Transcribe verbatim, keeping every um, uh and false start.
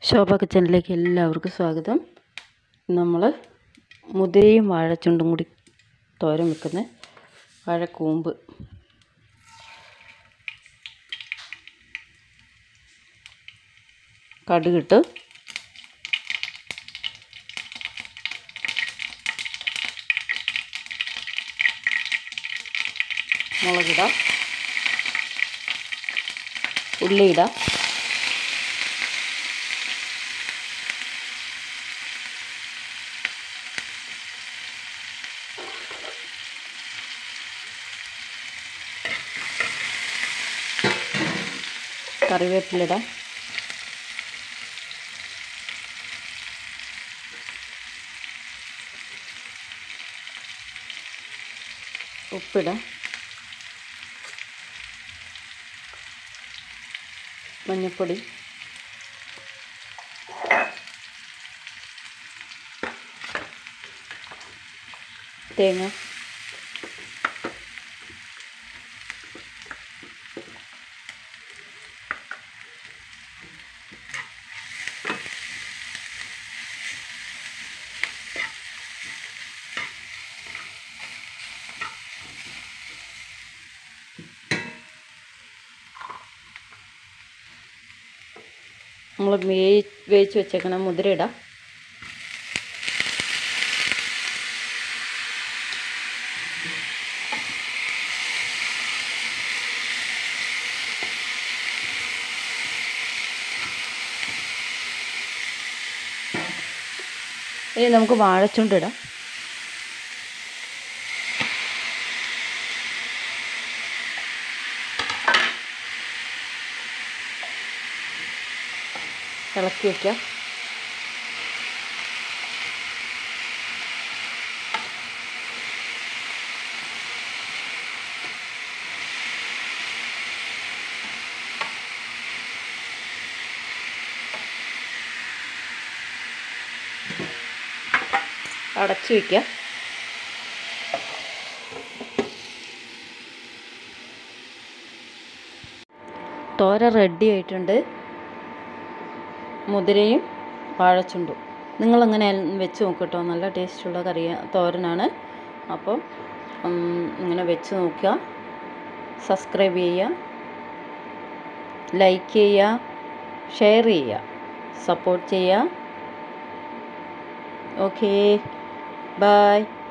ശോഭ കിച്ചണിലേക്ക് എല്ലാവർക്കും സ്വാഗതം. നമ്മൾ മുതിരയും വാഴച്ചുണ്ടും കൂടി തോരൻ വെക്കുന്ന വാഴക്കൂമ്പ്. കടുകിട്ട് മുളകിടാം, ഉള്ളിയിടാം, കറിവേപ്പിലിടാം, ഉപ്പിടാം, മഞ്ഞൾപ്പൊടി, തേങ്ങ, നമ്മൾ വേയി വേവിച്ച് വെച്ചേക്കണം മുതിര ഇടാം. ഇനി നമുക്ക് വാഴച്ചുണ്ടിടാം. ഇളക്കി വയ്ക്കാം. അടച്ചു വയ്ക്കാം. തോരൻ റെഡി ആയിട്ടുണ്ട്. മുതിരയും വാഴച്ചുണ്ടും നിങ്ങളങ്ങനെ വെച്ച് നോക്കട്ടോ, നല്ല ടേസ്റ്റുള്ള കറിയ തോരനാണ്. അപ്പോൾ ഇങ്ങനെ വെച്ച് നോക്കുക. സബ്സ്ക്രൈബ് ചെയ്യുക, ലൈക്ക് ചെയ്യുക, ഷെയർ ചെയ്യുക, സപ്പോർട്ട് ചെയ്യുക. Okay, by.